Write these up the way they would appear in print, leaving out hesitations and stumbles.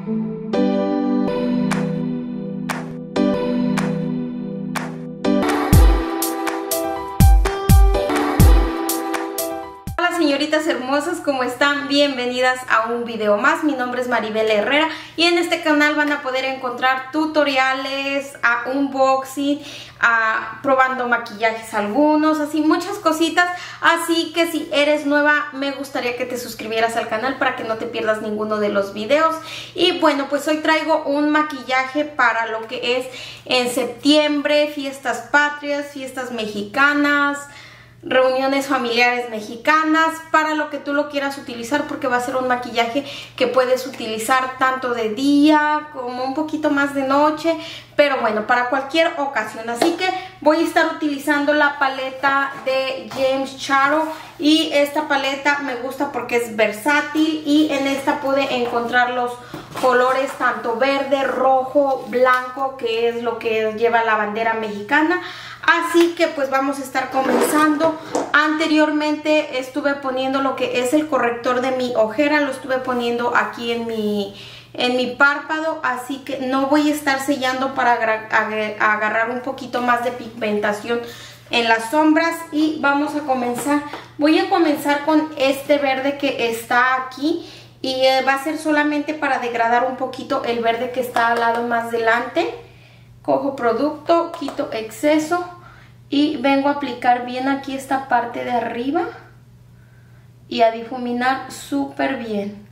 Señoritas hermosas, ¿cómo están? Bienvenidas a un video más. Mi nombre es Maribel Herrera y en este canal van a poder encontrar tutoriales, unboxing, probando maquillajes algunos, así muchas cositas. Así que si eres nueva, me gustaría que te suscribieras al canal para que no te pierdas ninguno de los videos. Y bueno, pues hoy traigo un maquillaje para lo que es en septiembre, fiestas patrias, fiestas mexicanas, reuniones familiares mexicanas, para lo que tú lo quieras utilizar, porque va a ser un maquillaje que puedes utilizar tanto de día como un poquito más de noche, pero bueno, para cualquier ocasión. Así que voy a estar utilizando la paleta de James Charles y esta paleta me gusta porque es versátil y en esta pude encontrar los colores tanto verde, rojo, blanco, que es lo que lleva la bandera mexicana. Así que pues vamos a estar comenzando. Anteriormente estuve poniendo lo que es el corrector de mi ojera, lo estuve poniendo aquí en mi párpado, así que no voy a estar sellando para agarrar un poquito más de pigmentación en las sombras. Y vamos a comenzar. Voy a comenzar con este verde que está aquí y va a ser solamente para degradar un poquito el verde que está al lado más delante. Cojo producto, quito exceso y vengo a aplicar bien aquí esta parte de arriba y a difuminar súper bien.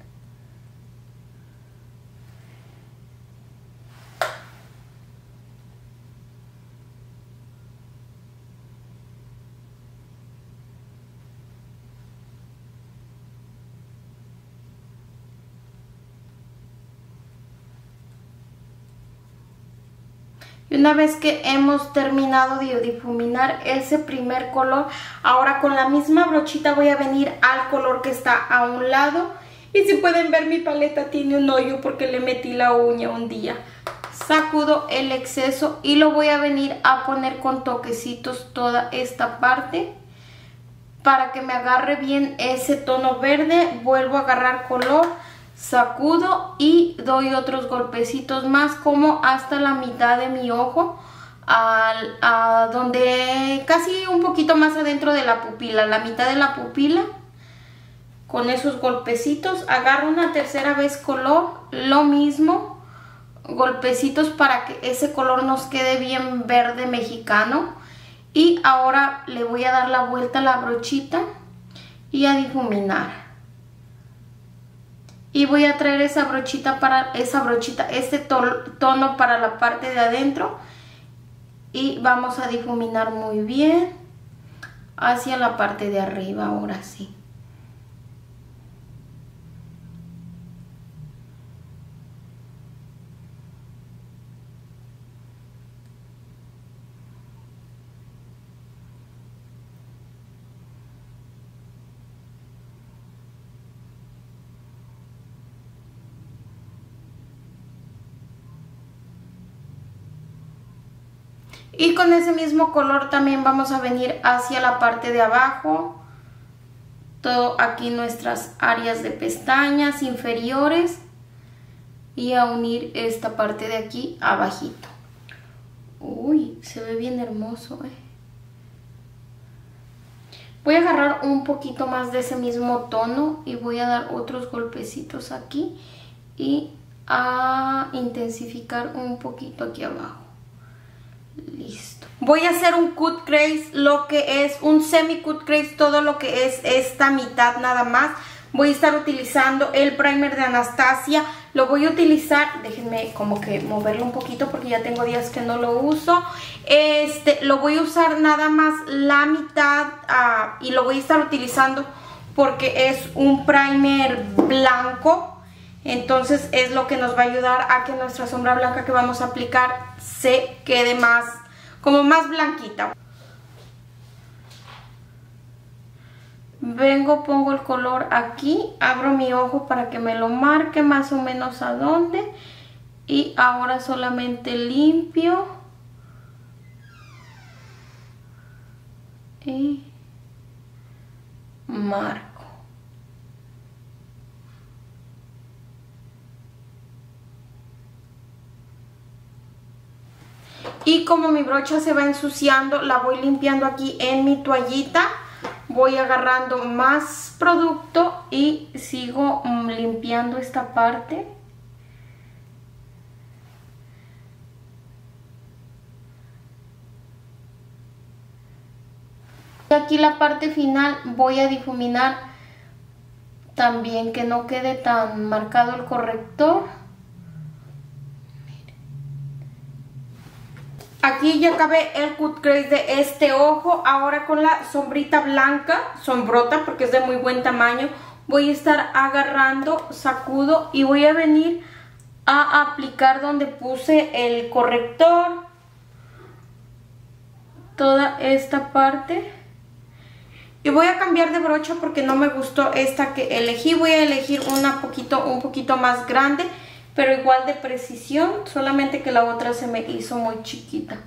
Y una vez que hemos terminado de difuminar ese primer color, ahora con la misma brochita voy a venir al color que está a un lado. Y si pueden ver, mi paleta tiene un hoyo porque le metí la uña un día. Sacudo el exceso y lo voy a venir a poner con toquecitos toda esta parte para que me agarre bien ese tono verde. Vuelvo a agarrar color, sacudo y doy otros golpecitos más, como hasta la mitad de mi ojo, donde casi un poquito más adentro de la pupila, la mitad de la pupila. Con esos golpecitos agarro una tercera vez color, lo mismo, golpecitos para que ese color nos quede bien verde mexicano. Y ahora le voy a dar la vuelta a la brochita y a difuminar. Y voy a traer esa brochita, este tono para la parte de adentro. Y vamos a difuminar muy bien hacia la parte de arriba, ahora sí. Y con ese mismo color también vamos a venir hacia la parte de abajo. Todo aquí nuestras áreas de pestañas inferiores. Y a unir esta parte de aquí abajito. Uy, se ve bien hermoso, Voy a agarrar un poquito más de ese mismo tono y voy a dar otros golpecitos aquí. Y a intensificar un poquito aquí abajo. Listo. Voy a hacer un cut crease, lo que es un semi cut crease, todo lo que es esta mitad nada más. Voy a estar utilizando el primer de Anastasia. Lo voy a utilizar, déjenme como que moverlo un poquito porque ya tengo días que no lo uso. Lo voy a usar nada más la mitad y lo voy a estar utilizando porque es un primer blanco. Entonces es lo que nos va a ayudar a que nuestra sombra blanca que vamos a aplicar se quede más, como más blanquita. Vengo, pongo el color aquí, abro mi ojo para que me lo marque más o menos a dónde. Y ahora solamente limpio. Y marco. Y como mi brocha se va ensuciando, la voy limpiando aquí en mi toallita. Voy agarrando más producto y sigo limpiando esta parte. Y aquí la parte final voy a difuminar también, que no quede tan marcado el corrector. Aquí ya acabé el cut crease de este ojo. Ahora con la sombrita blanca, sombrota porque es de muy buen tamaño, voy a estar agarrando, sacudo y voy a venir a aplicar donde puse el corrector. Toda esta parte. Y voy a cambiar de brocha porque no me gustó esta que elegí. Voy a elegir un poquito más grande, pero igual de precisión, solamente que la otra se me hizo muy chiquita.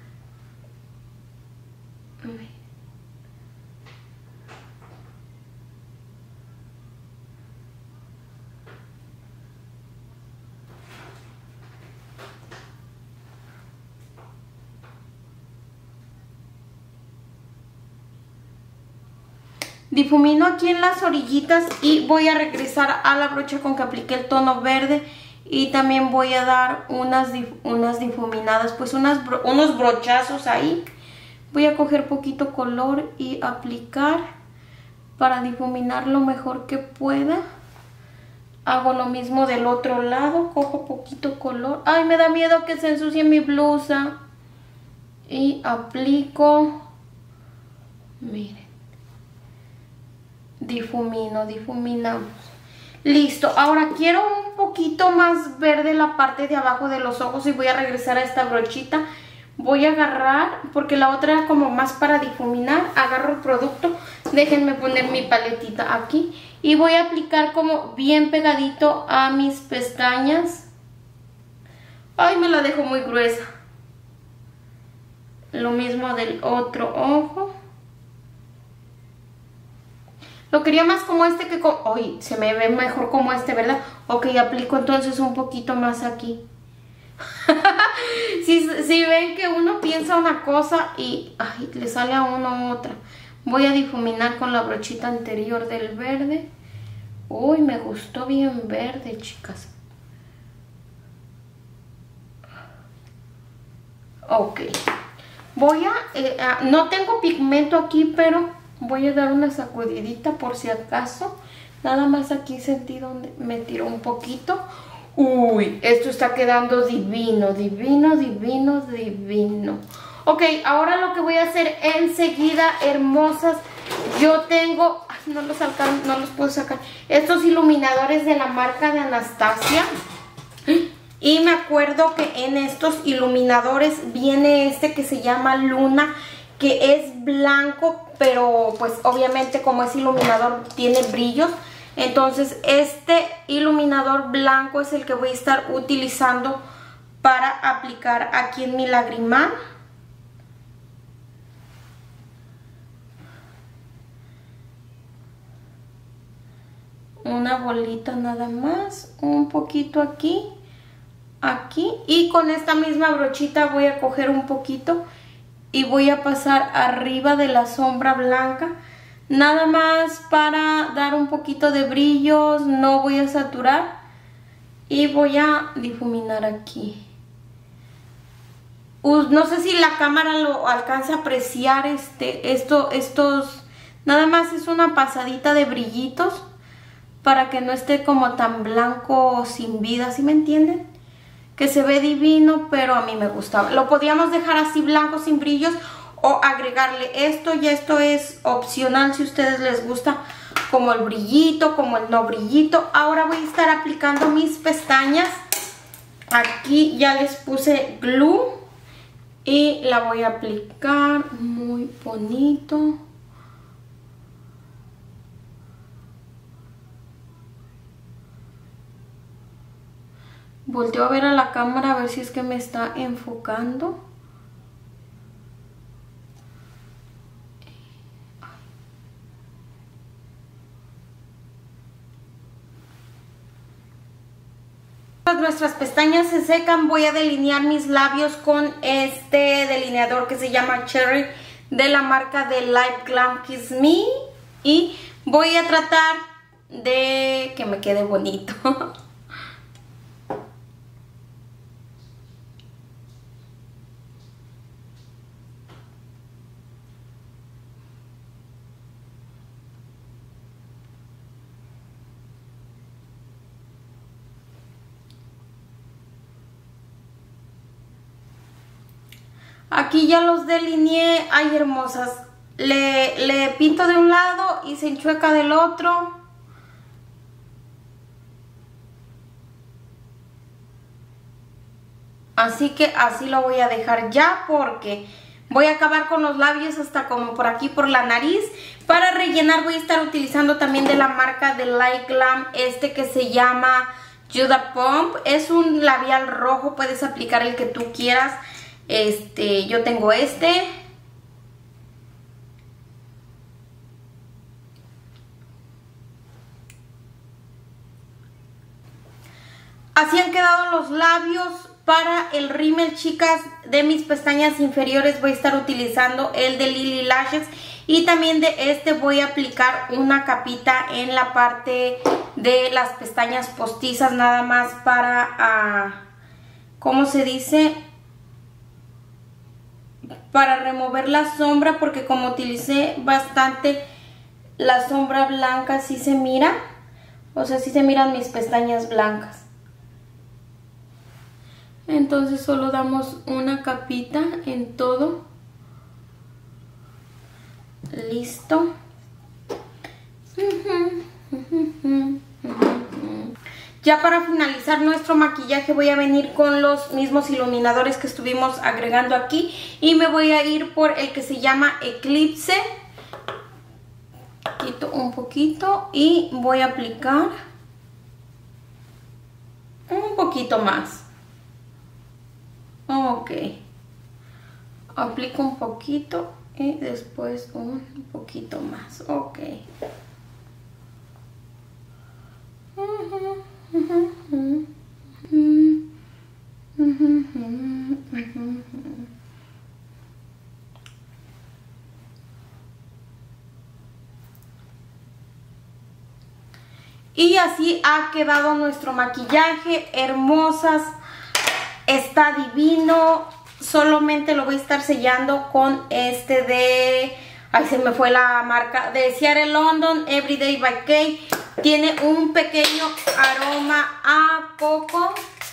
Difumino aquí en las orillitas y voy a regresar a la brocha con que apliqué el tono verde. Y también voy a dar unas difuminadas, pues unos brochazos ahí. Voy a coger poquito color y aplicar para difuminar lo mejor que pueda. Hago lo mismo del otro lado, cojo poquito color. Ay, me da miedo que se ensucie mi blusa. Y aplico, miren, difuminamos. Listo, ahora quiero un poquito más verde la parte de abajo de los ojos y voy a regresar a esta brochita. Voy a agarrar, porque la otra era como más para difuminar, agarro el producto, déjenme poner mi paletita aquí y voy a aplicar como bien pegadito a mis pestañas. Ay, me la dejo muy gruesa. Lo mismo del otro ojo. Lo quería más como este que... Uy, se me ve mejor como este, ¿verdad? Ok, aplico entonces un poquito más aquí. si ven que uno piensa una cosa y ay, le sale a uno otra. Voy a difuminar con la brochita anterior del verde. Uy, me gustó bien verde, chicas. Ok. Voy a... no tengo pigmento aquí, pero... voy a dar una sacudidita por si acaso. Nada más aquí sentí donde me tiró un poquito. Uy, esto está quedando divino, divino, divino, divino. Ok, ahora lo que voy a hacer enseguida, hermosas. Yo tengo... ay, no los puedo sacar. Estos iluminadores de la marca de Anastasia. Y me acuerdo que en estos iluminadores viene este que se llama Luna, que es blanco, pero pues obviamente como es iluminador tiene brillos. Entonces este iluminador blanco es el que voy a estar utilizando para aplicar aquí en mi lagrimal. Una bolita nada más, un poquito aquí, aquí, y con esta misma brochita voy a coger un poquito y voy a pasar arriba de la sombra blanca, nada más para dar un poquito de brillos. No voy a saturar y voy a difuminar aquí. No sé si la cámara lo alcanza a apreciar, estos, nada más es una pasadita de brillitos para que no esté como tan blanco sin vida, ¿sí me entienden? Que se ve divino, pero a mí me gustaba. Lo podíamos dejar así blanco sin brillos o agregarle esto, y esto es opcional si a ustedes les gusta como el brillito, como el no brillito. Ahora voy a estar aplicando mis pestañas. Aquí ya les puse glue y la voy a aplicar muy bonito. Volteo a ver a la cámara a ver si es que me está enfocando. Nuestras pestañas se secan, voy a delinear mis labios con este delineador que se llama Cherry de la marca de Light Glam Kiss Me, y voy a tratar de que me quede bonito. Aquí ya los delineé. Ay, hermosas. Le pinto de un lado y se enchueca del otro. Así que así lo voy a dejar ya, porque voy a acabar con los labios hasta como por aquí, por la nariz. Para rellenar voy a estar utilizando también de la marca de Light Glam este que se llama Juda Pump. Es un labial rojo, puedes aplicar el que tú quieras. Yo tengo este. Así han quedado los labios. Para el rímel, chicas, de mis pestañas inferiores voy a estar utilizando el de Lily Lashes, y también de este voy a aplicar una capita en la parte de las pestañas postizas, nada más para, ¿cómo se dice? Para remover la sombra, porque como utilicé bastante la sombra blanca, sí se mira, o sea, sí se miran mis pestañas blancas. Entonces solo damos una capita en todo. Listo. Ya para finalizar nuestro maquillaje voy a venir con los mismos iluminadores que estuvimos agregando aquí, y me voy a ir por el que se llama Eclipse. Quito un poquito y voy a aplicar un poquito más. Ok, aplico un poquito y después un poquito más. Ok. Y así ha quedado nuestro maquillaje, hermosas. Está divino. Solamente lo voy a estar sellando con este de... Ay, se me fue la marca. De Seattle London, Everyday by Kay. Tiene un pequeño aroma a coco.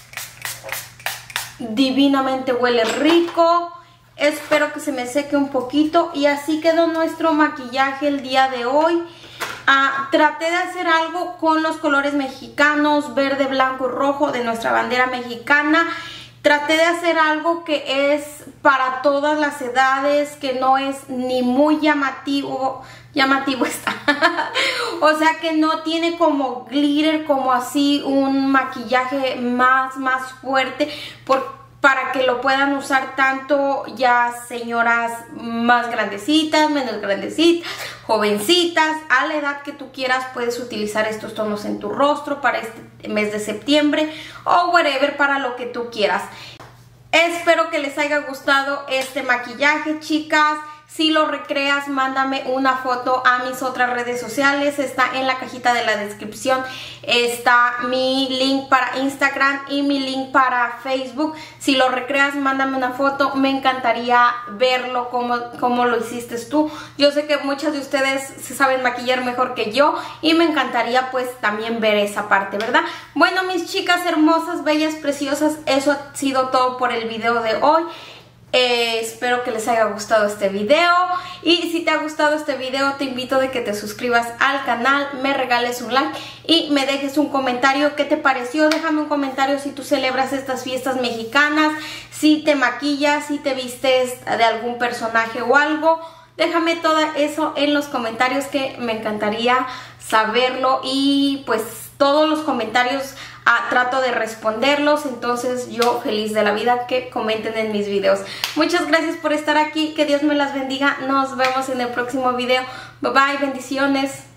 Divinamente huele rico. Espero que se me seque un poquito. Y así quedó nuestro maquillaje el día de hoy. Traté de hacer algo con los colores mexicanos, verde, blanco y rojo de nuestra bandera mexicana. Traté de hacer algo que es para todas las edades, que no es ni muy llamativo está. O sea, que no tiene como glitter, como así un maquillaje más fuerte, para que lo puedan usar tanto ya señoras más grandecitas, menos grandecitas, jovencitas, a la edad que tú quieras. Puedes utilizar estos tonos en tu rostro para este mes de septiembre o whatever, para lo que tú quieras. Espero que les haya gustado este maquillaje, chicas. Si lo recreas, mándame una foto a mis otras redes sociales. Está en la cajita de la descripción. Está mi link para Instagram y mi link para Facebook. Si lo recreas, mándame una foto. Me encantaría verlo, cómo lo hiciste tú. Yo sé que muchas de ustedes se saben maquillar mejor que yo, y me encantaría pues también ver esa parte, ¿verdad? Bueno, mis chicas hermosas, bellas, preciosas, eso ha sido todo por el video de hoy. Espero que les haya gustado este video, y si te ha gustado este video te invito a que te suscribas al canal, me regales un like y me dejes un comentario. ¿Qué te pareció? Déjame un comentario si tú celebras estas fiestas mexicanas, si te maquillas, si te vistes de algún personaje o algo. Déjame todo eso en los comentarios, que me encantaría saberlo, y pues todos los comentarios trato de responderlos. Entonces yo feliz de la vida que comenten en mis videos. Muchas gracias por estar aquí, que Dios me las bendiga. Nos vemos en el próximo video. Bye bye, bendiciones.